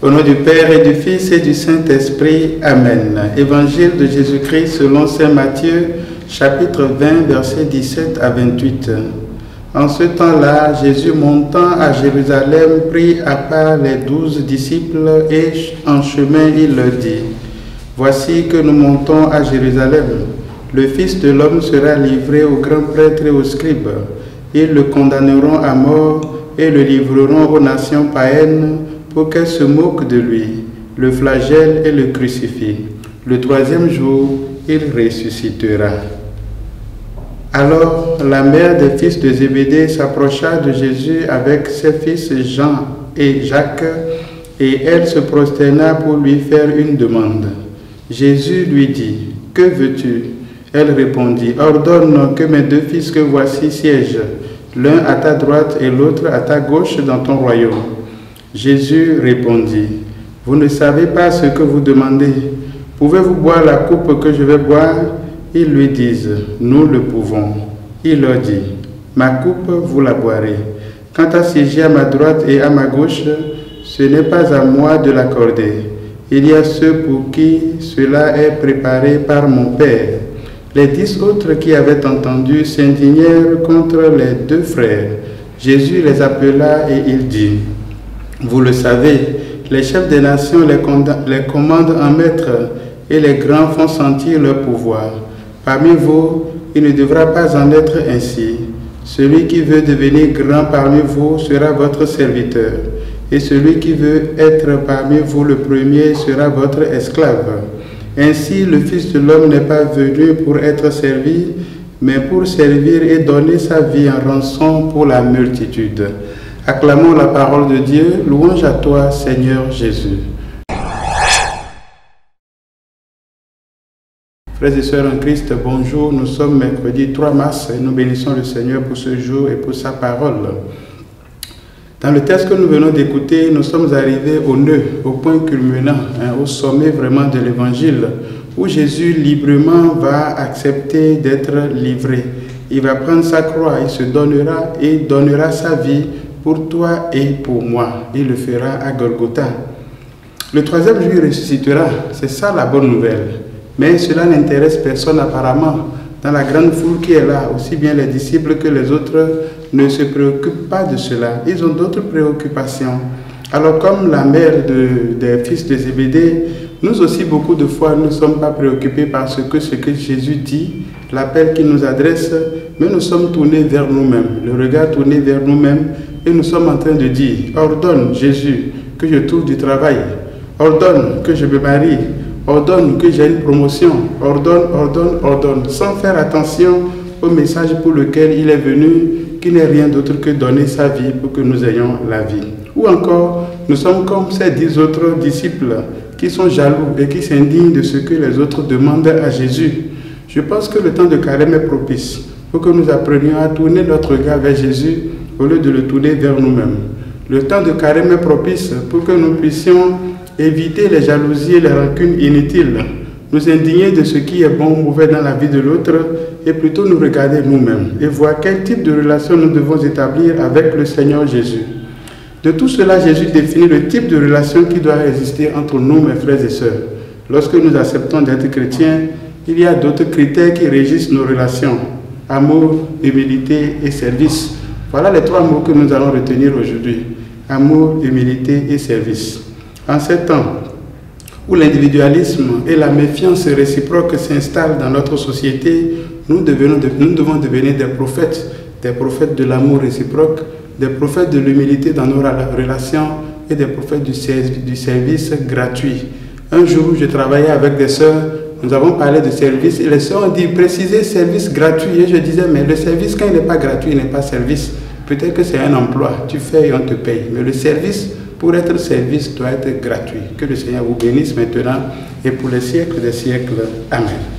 Au nom du Père et du Fils et du Saint-Esprit. Amen. Évangile de Jésus-Christ selon saint Matthieu, chapitre 20, versets 17 à 28. En ce temps-là, Jésus montant à Jérusalem prit à part les 12 disciples et en chemin il leur dit: Voici que nous montons à Jérusalem. Le Fils de l'homme sera livré aux grands prêtres et aux scribes. Ils le condamneront à mort et le livreront aux nations païennes pour qu'elles se moquent de lui, le flagellent et le crucifient. Le troisième jour, il ressuscitera. Alors la mère des fils de Zébédée s'approcha de Jésus avec ses fils Jean et Jacques, et elle se prosterna pour lui faire une demande. Jésus lui dit: Que veux-tu? Elle répondit: Ordonne que mes 2 fils que voici siègent, l'un à ta droite et l'autre à ta gauche dans ton royaume. Jésus répondit: Vous ne savez pas ce que vous demandez. Pouvez-vous boire la coupe que je vais boire? Ils lui disent: Nous le pouvons. Il leur dit: Ma coupe, vous la boirez. Quant à siéger à ma droite et à ma gauche, ce n'est pas à moi de l'accorder. Il y a ceux pour qui cela est préparé par mon Père. Les 10 autres qui avaient entendu s'indignèrent contre les 2 frères. Jésus les appela et il dit: Vous le savez, les chefs des nations les commandent en maître et les grands font sentir leur pouvoir. Parmi vous, il ne devra pas en être ainsi. Celui qui veut devenir grand parmi vous sera votre serviteur, et celui qui veut être parmi vous le premier sera votre esclave. Ainsi, le Fils de l'homme n'est pas venu pour être servi, mais pour servir et donner sa vie en rançon pour la multitude. Acclamons la parole de Dieu. Louange à toi, Seigneur Jésus. Frères et sœurs en Christ, bonjour. Nous sommes mercredi 3 mars et nous bénissons le Seigneur pour ce jour et pour sa parole. Dans le texte que nous venons d'écouter, nous sommes arrivés au nœud, au point culminant, au sommet vraiment de l'évangile, où Jésus librement va accepter d'être livré. Il va prendre sa croix, il se donnera et donnera sa vie pour toi et pour moi. Il le fera à Golgotha. Le 3e jour, il ressuscitera. C'est ça la bonne nouvelle. Mais cela n'intéresse personne apparemment. Dans la grande foule qui est là, aussi bien les disciples que les autres ne se préoccupent pas de cela. Ils ont d'autres préoccupations. Alors comme la mère des fils de Zébédée, nous aussi beaucoup de fois nous ne sommes pas préoccupés par ce que Jésus dit, l'appel qu'il nous adresse, mais nous sommes tournés vers nous-mêmes, le regard tourné vers nous-mêmes, et nous sommes en train de dire: ordonne Jésus que je trouve du travail, ordonne que je me marie, ordonne que j'ai une promotion, ordonne, sans faire attention au message pour lequel il est venu, qui n'est rien d'autre que donner sa vie pour que nous ayons la vie. Ou encore, nous sommes comme ces 10 autres disciples qui sont jaloux et qui s'indignent de ce que les autres demandent à Jésus. Je pense que le temps de carême est propice pour que nous apprenions à tourner notre regard vers Jésus au lieu de le tourner vers nous-mêmes. Le temps de carême est propice pour que nous puissions éviter les jalousies et les rancunes inutiles, nous indigner de ce qui est bon ou mauvais dans la vie de l'autre et plutôt nous regarder nous-mêmes et voir quel type de relation nous devons établir avec le Seigneur Jésus. De tout cela, Jésus définit le type de relation qui doit exister entre nous, mes frères et sœurs. Lorsque nous acceptons d'être chrétiens, il y a d'autres critères qui régissent nos relations: amour, humilité et service. Voilà les 3 mots que nous allons retenir aujourd'hui: amour, humilité et service. En ces temps où l'individualisme et la méfiance réciproque s'installent dans notre société, nous devons devenir des prophètes de l'amour réciproque, des prophètes de l'humilité dans nos relations et des prophètes du service gratuit. Un jour, je travaillais avec des sœurs, nous avons parlé de service et les sœurs ont dit: précisez service gratuit. Et je disais: mais le service, quand il n'est pas gratuit, il n'est pas service. Peut-être que c'est un emploi, tu fais et on te paye. Mais le service, pour être service, doit être gratuit. Que le Seigneur vous bénisse maintenant et pour les siècles des siècles. Amen.